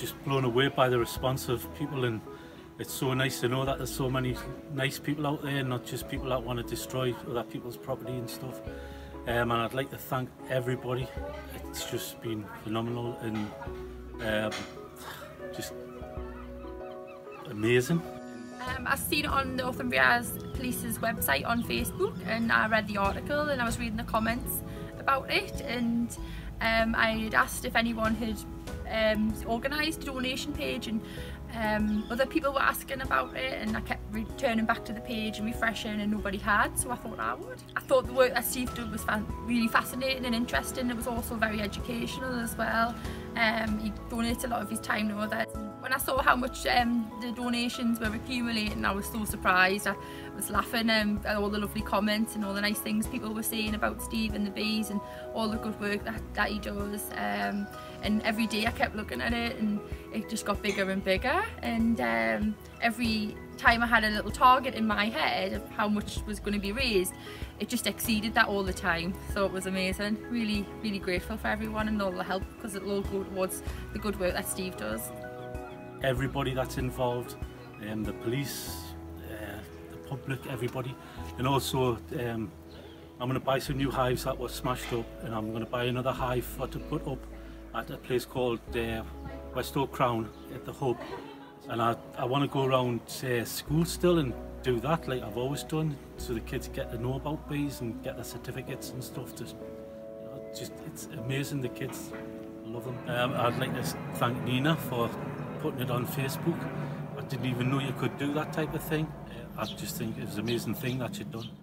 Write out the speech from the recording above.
just blown away by the response of people, and it's so nice to know that there's so many nice people out there, not just people that want to destroy other people's property and stuff. And I'd like to thank everybody. It's just been phenomenal and just amazing. I've seen it on Northumbria Police's website on Facebook, and I read the article and I was reading the comments about it, and I had asked if anyone had organised a donation page, and other people were asking about it, and I kept returning back to the page and refreshing, and nobody had, so I thought I would. I thought the work that Steve did was really fascinating and interesting. It was also very educational as well. He donates a lot of his time to others. When I saw how much the donations were accumulating, I was so surprised. I was laughing at all the lovely comments and all the nice things people were saying about Steve and the bees and all the good work that he does. And every day I kept looking at it, and it just got bigger and bigger, and every time I had a little target in my head of how much was going to be raised, it just exceeded that all the time. So it was amazing. Really, really grateful for everyone and all the help, because it'll all go towards the good work that Steve does. Everybody that's involved, the police, the public, everybody. And also I'm going to buy some new hives that were smashed up, and I'm going to buy another hive to put up at a place called Westoak Crown at the Hub. And I want to go around school still and do that like I've always done, so the kids get to know about bees and get their certificates and stuff. It's amazing, the kids love them. I'd like to thank Nina for putting it on Facebook. I didn't even know you could do that type of thing. I just think it was an amazing thing that she'd done.